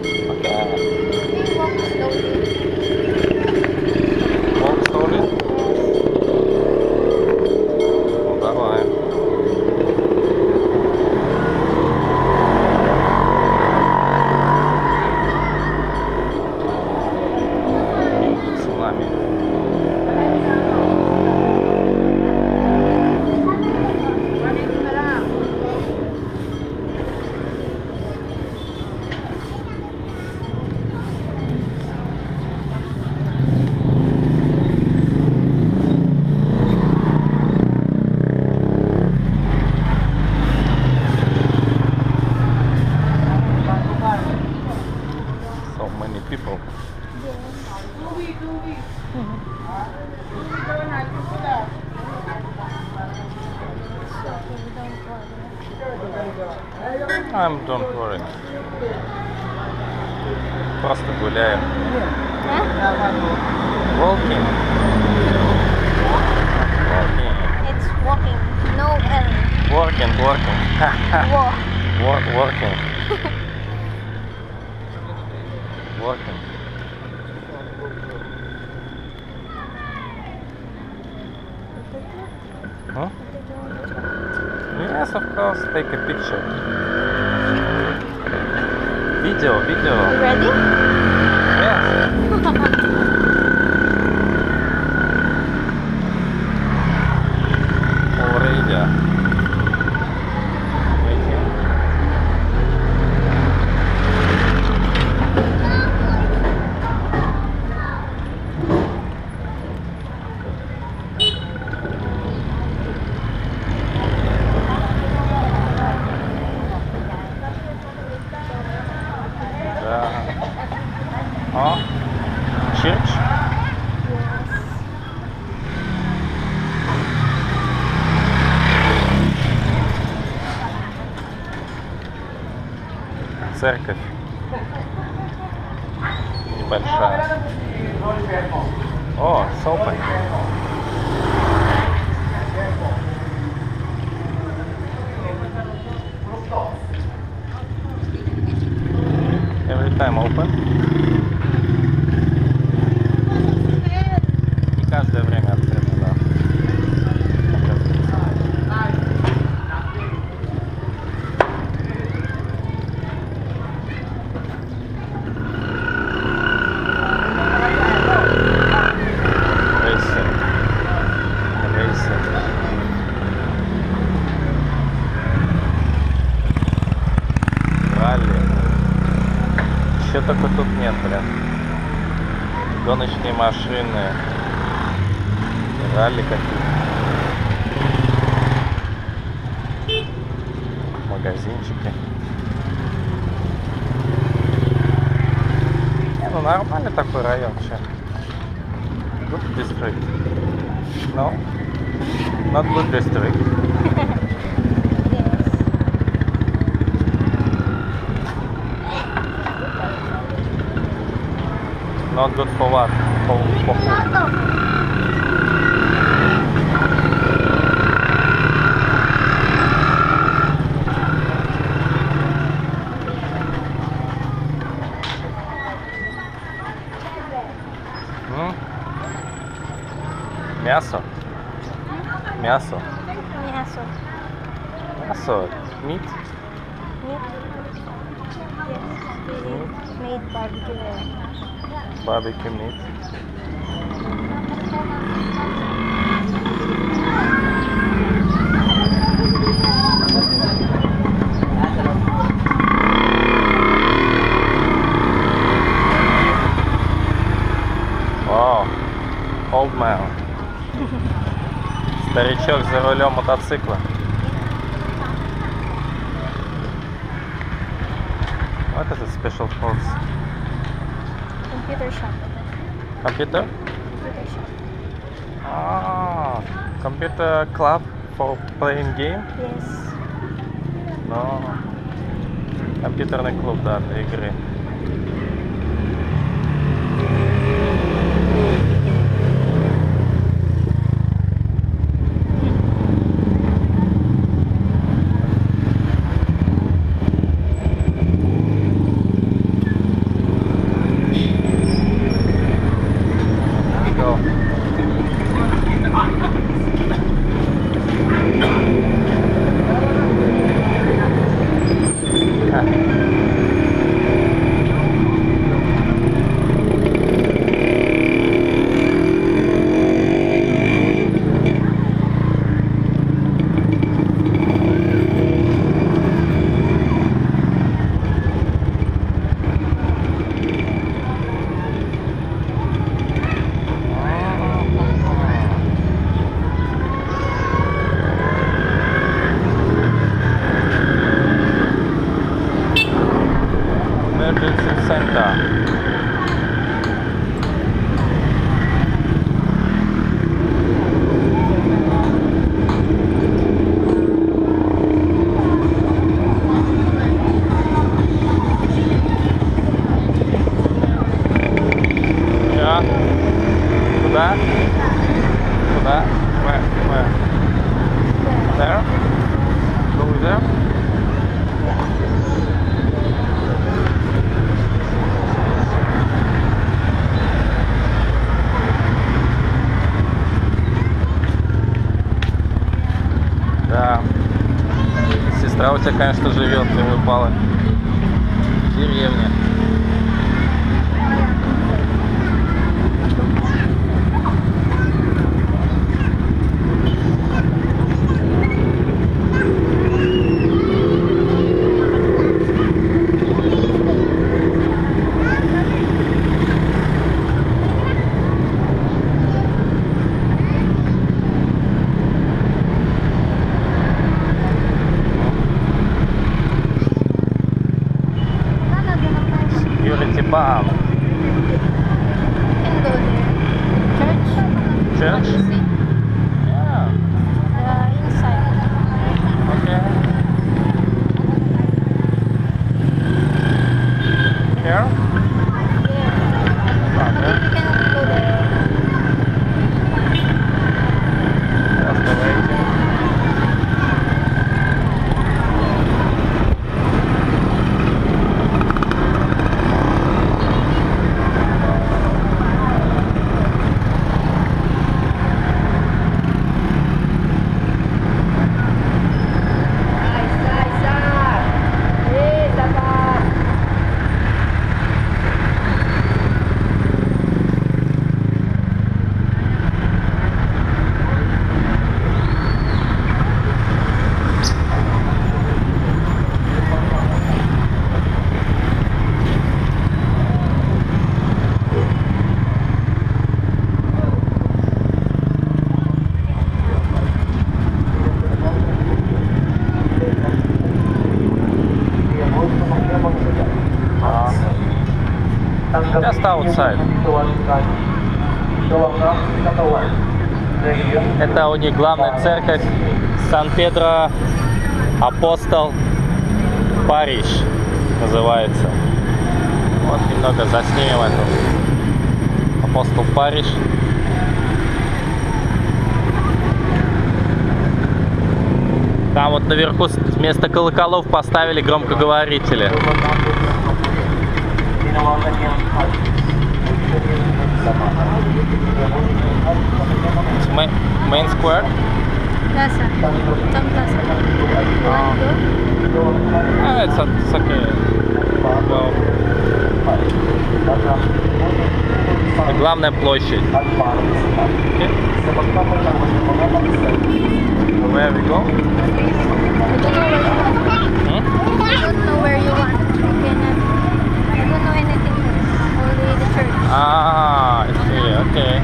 Okay. Walk slowly. Walk slowly. Ну, давай. Между цунами. So many people. Don't worry. Просто гуляем. Walking. Walking. It's walking. No L. Working. Walk. Working. Working. Huh? Yes, of course. Take a picture. Video. You ready? Yes. Already. Waiting. Oh, church? Церковь небольшая. О, сопы. Every time open. И каждое время открыто, да. Racing. Ралли. Еще только тут нет, блин. Гоночные машины. Ралли какие-то. Магазинчики. Не, ну нормальный такой район, че. Good district. No? Not good district. Not good for what? For food. Мясо. Мясо. Мясо. Мясо. Meat. Meat. Yes. We made barbecue there. Barbecue meat. Вау. Old man. Старичок за рулем мотоцикла. What is it special force? Computer shop. Computer? Computer shop. Ah, computer club for playing game? Yes. No. Компьютерный клуб, да, для игры. center. Куда? Куда? Where? There? Go there? Да. Сестра у тебя, конечно, живет, не выпала. В деревне. Bomb. Can go there. Church? Church? See? Yeah. The inside. Okay. Here? Yeah. Okay. You can go there. Just waiting. Just outside. Это у них главная церковь Сан-Педро Апостол Париж называется. Вот немного заснимем эту Апостол Париж. Там вот наверху вместо колоколов поставили громкоговорители. Main square? Plaza. Some plaza. It's okay. Well, главная площадь. Okay. Where we go? I don't know where you want. I don't know anything. Only the church. Ah, I see. Okay.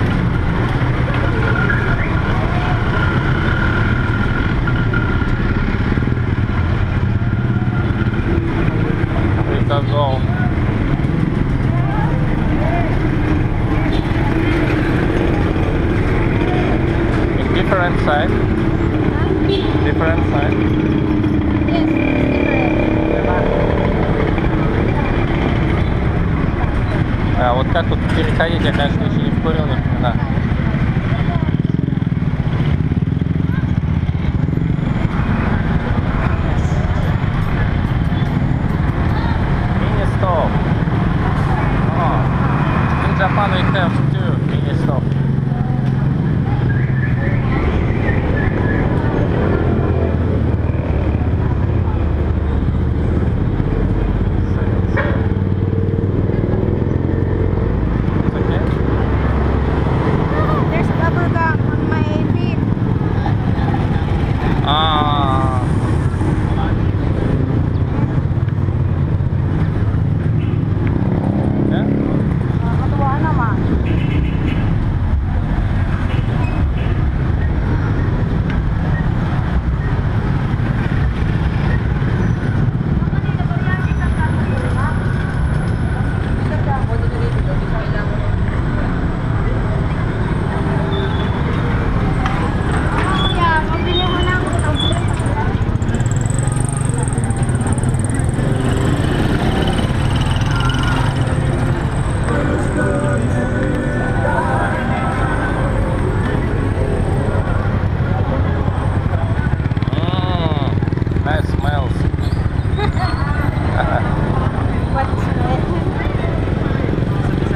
We can go. In different side. Different side. Yes, different. А вот как тут переходить, я, конечно, еще не вкурил ни хрена. Mini-stop. Oh. In Japan we have two mini-stop. There's bubble gum on my feet. Ah. Yeah? Katuwa naman.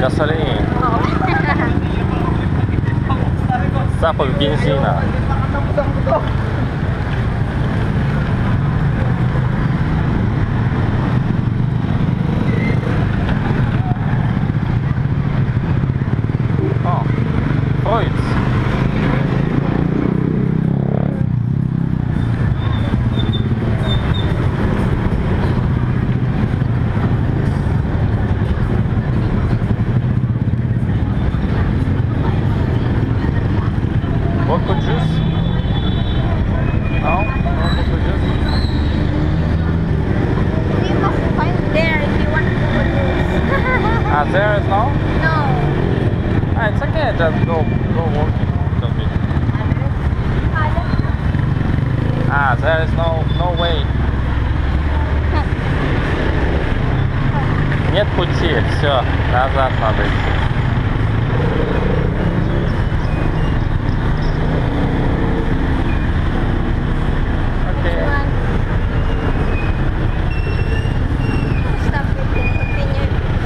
Gasoline. Запах бензина. О, Фройдс. Vodka juice? No? No vodka juice? You must find there if you want to produce. Ah, there is no? No. Ah, it's okay, just go walking a little bit. Ah, there is no way. Нет пути, все, назад надо идти. Окей. Stop it and continue.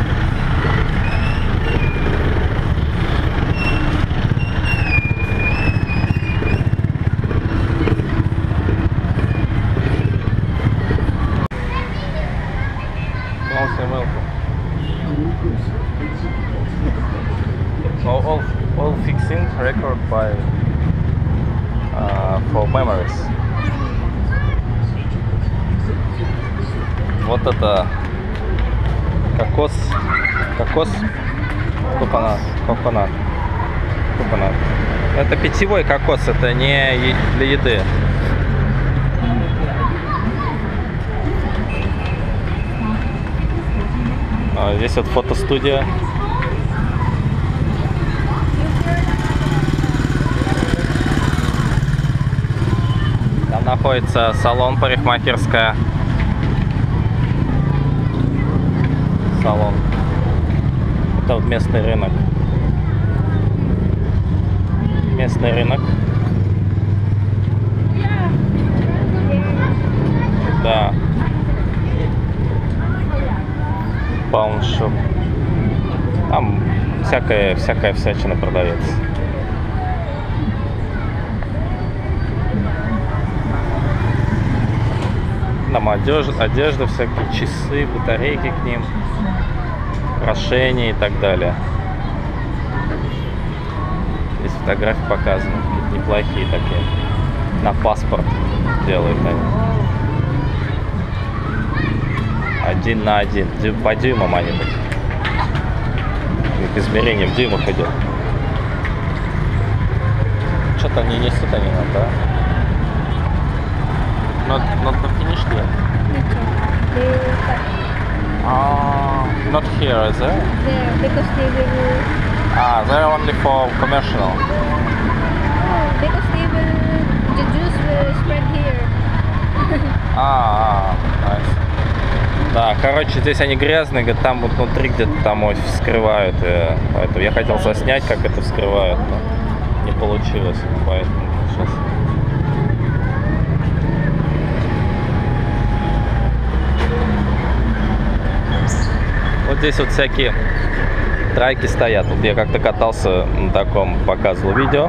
Mostly milk. All fixing record by for memories. Вот это кокос, коконат. Это питьевой кокос, это не для еды. Здесь вот фотостудия. Там находится салон, парикмахерская. Салон. Это вот местный рынок. Местный рынок. Да. Пауншоп. Там всякая всячина продается. Там одежда, всякие часы, батарейки к ним, украшения и так далее. Здесь фотографии показаны, неплохие такие. На паспорт делают они. 1 на 1. По дюймам они такие. К измерениям в дюймах идет. Что-то они несут они нам, да? Not the finish yet. Not here, is it? There, because they will. They're only for commercial. Oh, because the juice will spread here. Nice. Да, короче, здесь они грязные, говорят, там вот внутри где-то там вскрывают. Поэтому я хотел заснять, как это вскрывают, но не получилось. Поэтому сейчас. Вот здесь вот всякие трайки стоят. Вот я как-то катался на таком, показывал видео.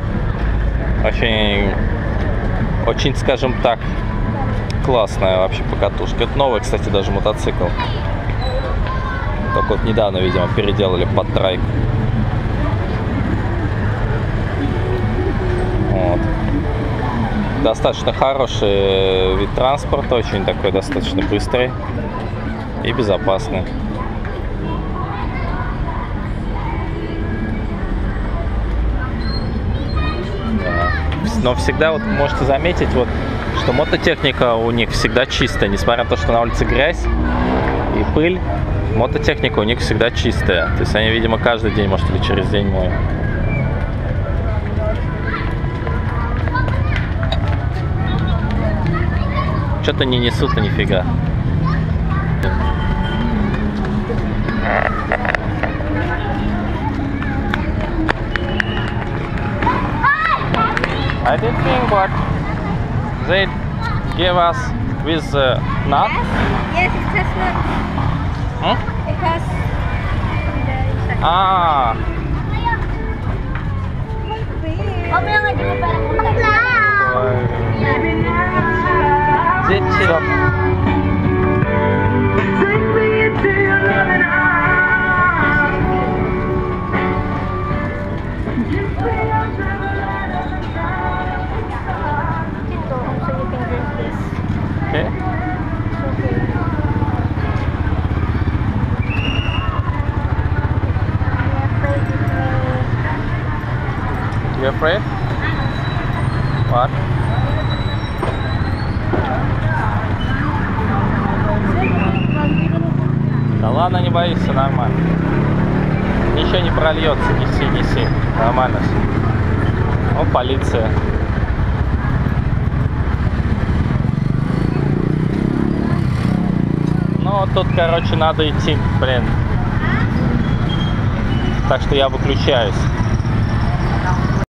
Очень, скажем так, классная вообще покатушка. Это новый, кстати, даже мотоцикл. Только вот недавно, видимо, переделали под трайк. Вот. Достаточно хороший вид транспорта, очень такой достаточно быстрый и безопасный. Но всегда вот можете заметить, вот, что мототехника у них всегда чистая, несмотря на то, что на улице грязь и пыль, мототехника у них всегда чистая. То есть они, видимо, каждый день, может, или через день моют. Что-то не несут-то нифига. I didn't think what they gave us with nut. Yes, it has nut. Hmm? It has on the inside. А, Mamaya nga, di mo parang bakla. дети. You can go home so you can drink this. Окей. It's okay. You're afraid with me. You afraid? What? Да ладно, не боись, все нормально. Ничего не прольется, неси, неси. Нормально все. О, полиция. Ну, вот тут, короче, надо идти, блин. Так что я выключаюсь.